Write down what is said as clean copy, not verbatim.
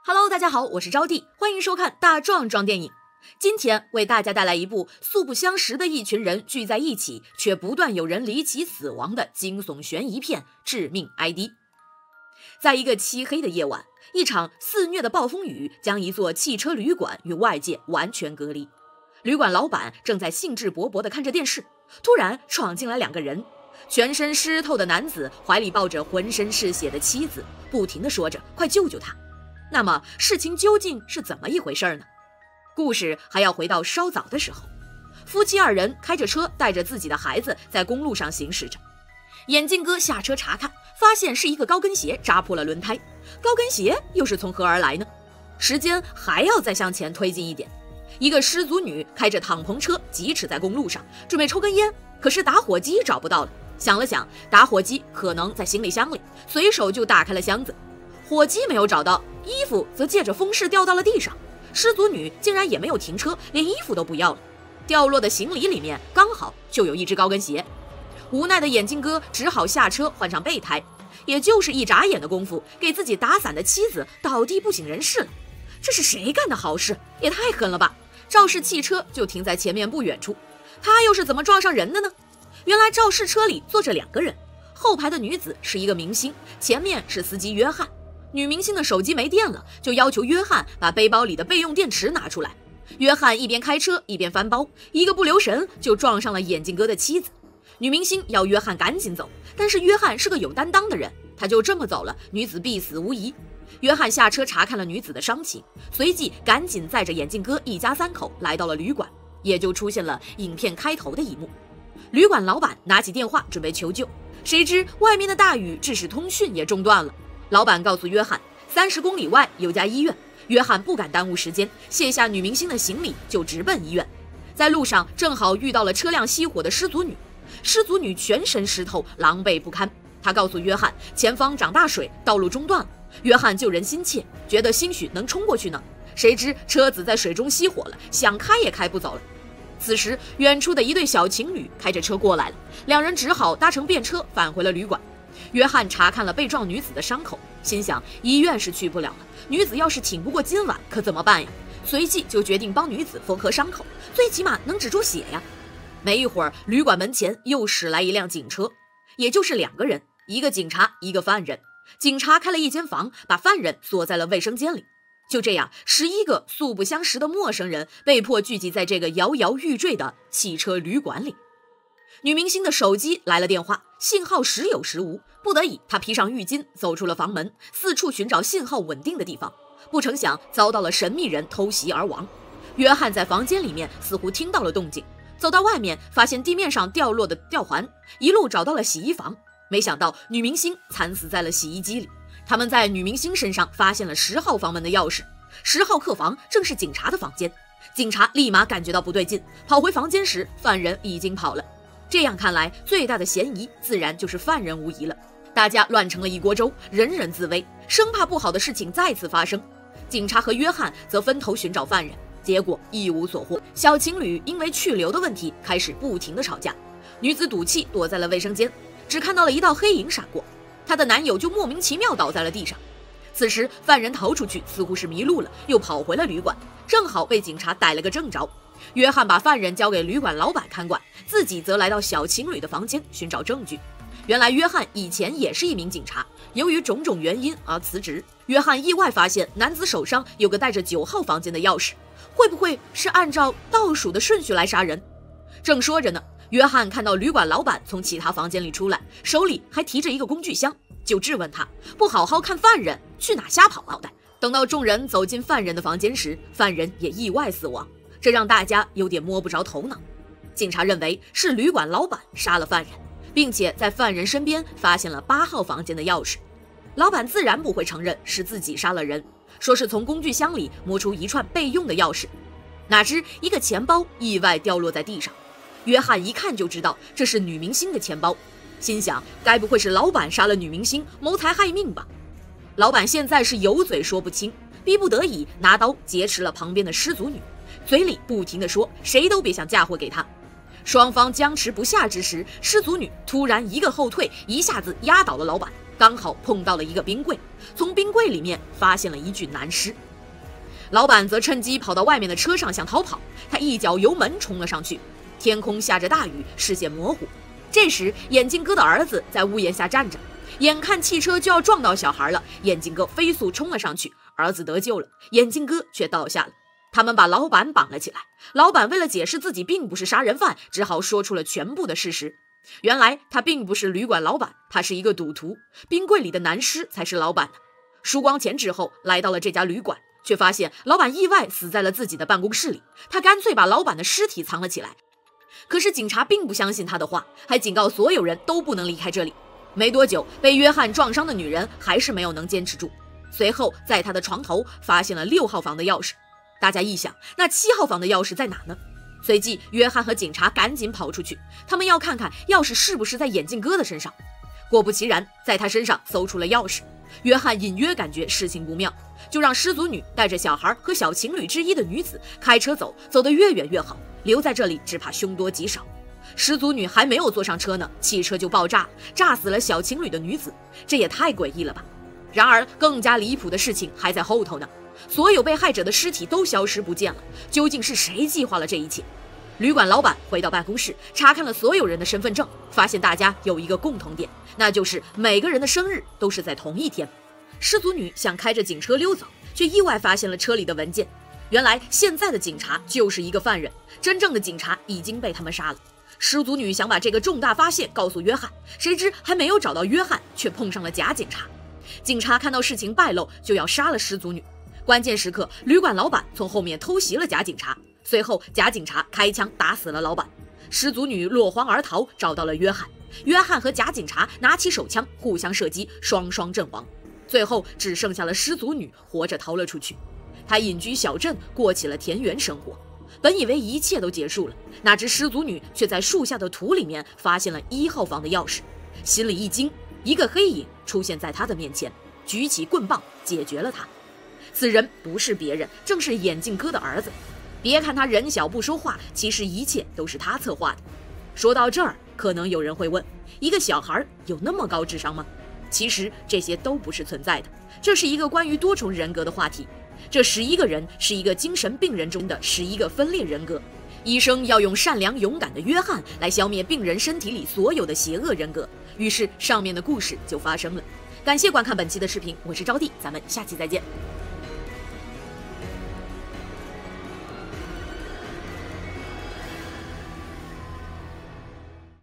Hello， 大家好，我是招娣，欢迎收看大壮壮电影。今天为大家带来一部素不相识的一群人聚在一起，却不断有人离奇死亡的惊悚悬疑片《致命 ID》。在一个漆黑的夜晚，一场肆虐的暴风雨将一座汽车旅馆与外界完全隔离。旅馆老板正在兴致勃勃地看着电视，突然闯进来两个人，全身湿透的男子怀里抱着浑身是血的妻子，不停地说着快救救他。那么事情究竟是怎么一回事呢？故事还要回到稍早的时候，夫妻二人开着车带着自己的孩子在公路上行驶着。眼镜哥下车查看，发现是一个高跟鞋扎破了轮胎，高跟鞋又是从何而来呢？时间还要再向前推进一点，一个失足女开着敞篷车疾驰在公路上，准备抽根烟，可是打火机找不到了。想了想，打火机可能在行李箱里，随手就打开了箱子。火机没有找到，衣服则借着风势掉到了地上。失足女竟然也没有停车，连衣服都不要了。掉落的行李里面刚好就有一只高跟鞋。无奈的眼镜哥只好下车换上备胎，也就是一眨眼的功夫，给自己打伞的妻子倒地不省人事了。这是谁干的好事？也太狠了吧！肇事汽车就停在前面不远处，他又是怎么撞上人的呢？原来肇事车里坐着两个人，后排的女子是一个明星，前面是司机约翰。女明星的手机没电了，就要求约翰把背包里的备用电池拿出来。约翰一边开车一边翻包，一个不留神就撞上了眼镜哥的妻子。女明星要约翰赶紧走，但是约翰是个有担当的人，他就这么走了，女子必死无疑。约翰下车查看了女子的伤情，随即赶紧载着眼镜哥一家三口来到了旅馆，也就出现了影片开头的一幕。旅馆老板拿起电话准备求救，谁知外面的大雨致使通讯也中断了。老板告诉约翰，30公里外有家医院。约翰不敢耽误时间，卸下女明星的行李就直奔医院。在路上正好遇到了车辆熄火的失足女，失足女全身湿透，狼狈不堪。她告诉约翰，前方涨大水，道路中断了。约翰救人心切，觉得兴许能冲过去呢，谁知车子在水中熄火了，想开也开不走了。此时远处的一对小情侣开着车过来了，两人只好搭乘便车返回了旅馆。约翰查看了被撞女子的伤口，心想医院是去不了了，女子要是挺不过今晚可怎么办呀？随即就决定帮女子缝合伤口，最起码能止住血呀。没一会儿，旅馆门前又驶来一辆警车，也就是两个人，一个警察一个犯人。警察开了一间房，把犯人锁在了卫生间里。就这样，11个素不相识的陌生人被迫聚集在这个摇摇欲坠的汽车旅馆里。女明星的手机来了电话，信号时有时无，不得已她披上浴巾走出了房门，四处寻找信号稳定的地方。不成想遭到了神秘人偷袭而亡。约翰在房间里面似乎听到了动静，走到外面发现地面上掉落的吊环，一路找到了洗衣房，没想到女明星惨死在了洗衣机里。他们在女明星身上发现了10号房门的钥匙，10号客房正是警察的房间。警察立马感觉到不对劲，跑回房间时犯人已经跑了。这样看来，最大的嫌疑自然就是犯人无疑了。大家乱成了一锅粥，人人自危，生怕不好的事情再次发生。警察和约翰则分头寻找犯人，结果一无所获。小情侣因为去留的问题开始不停地吵架，女子赌气躲在了卫生间，只看到了一道黑影闪过，她的男友就莫名其妙倒在了地上。此时犯人逃出去，似乎是迷路了，又跑回了旅馆，正好被警察逮了个正着。约翰把犯人交给旅馆老板看管，自己则来到小情侣的房间寻找证据。原来约翰以前也是一名警察，由于种种原因而辞职。约翰意外发现男子手上有个带着9号房间的钥匙，会不会是按照倒数的顺序来杀人？正说着呢，约翰看到旅馆老板从其他房间里出来，手里还提着一个工具箱，就质问他不好好看犯人，去哪瞎跑脑袋。等到众人走进犯人的房间时，犯人也意外死亡，这让大家有点摸不着头脑。警察认为是旅馆老板杀了犯人，并且在犯人身边发现了8号房间的钥匙。老板自然不会承认是自己杀了人，说是从工具箱里摸出一串备用的钥匙。哪知一个钱包意外掉落在地上，约翰一看就知道这是女明星的钱包，心想该不会是老板杀了女明星，谋财害命吧？老板现在是有嘴说不清，逼不得已拿刀劫持了旁边的失足女，嘴里不停地说谁都别想嫁祸给他。双方僵持不下之时，失足女突然一个后退，一下子压倒了老板， 刚好碰到了一个冰柜，从冰柜里面发现了一具男尸。老板则趁机跑到外面的车上想逃跑，他一脚油门冲了上去。天空下着大雨，视线模糊。这时，眼镜哥的儿子在屋檐下站着，眼看汽车就要撞到小孩了，眼镜哥飞速冲了上去，儿子得救了，眼镜哥却倒下了。他们把老板绑了起来，老板为了解释自己并不是杀人犯，只好说出了全部的事实。原来他并不是旅馆老板，他是一个赌徒，冰柜里的男尸才是老板的。输光钱之后，来到了这家旅馆，却发现老板意外死在了自己的办公室里，他干脆把老板的尸体藏了起来。可是警察并不相信他的话，还警告所有人都不能离开这里。没多久，被约翰撞伤的女人还是没有能坚持住。随后，在他的床头发现了6号房的钥匙。大家一想，那7号房的钥匙在哪呢？随即，约翰和警察赶紧跑出去，他们要看看钥匙是不是在眼镜哥的身上。果不其然，在他身上搜出了钥匙。约翰隐约感觉事情不妙，就让失足女带着小孩和小情侣之一的女子开车走，走得越远越好，留在这里只怕凶多吉少。失足女还没有坐上车呢，汽车就爆炸，炸死了小情侣的女子，这也太诡异了吧！然而，更加离谱的事情还在后头呢。所有被害者的尸体都消失不见了，究竟是谁计划了这一切？旅馆老板回到办公室，查看了所有人的身份证，发现大家有一个共同点，那就是每个人的生日都是在同一天。失足女想开着警车溜走，却意外发现了车里的文件。原来现在的警察就是一个犯人，真正的警察已经被他们杀了。失足女想把这个重大发现告诉约翰，谁知还没有找到约翰，却碰上了假警察。警察看到事情败露，就要杀了失足女。关键时刻，旅馆老板从后面偷袭了假警察，随后假警察开枪打死了老板。失足女落荒而逃，找到了约翰。约翰和假警察拿起手枪互相射击，双双阵亡。最后只剩下了失足女活着逃了出去。她隐居小镇，过起了田园生活。本以为一切都结束了，哪知失足女却在树下的土里面发现了1号房的钥匙。心里一惊，一个黑影出现在她的面前，举起棍棒解决了她。此人不是别人，正是眼镜哥的儿子。别看他人小不说话，其实一切都是他策划的。说到这儿，可能有人会问，一个小孩有那么高智商吗？其实这些都不是存在的，这是一个关于多重人格的话题。这11个人是一个精神病人中的11个分裂人格。医生要用善良勇敢的约翰来消灭病人身体里所有的邪恶人格，于是上面的故事就发生了。感谢观看本期的视频，我是招娣，咱们下期再见。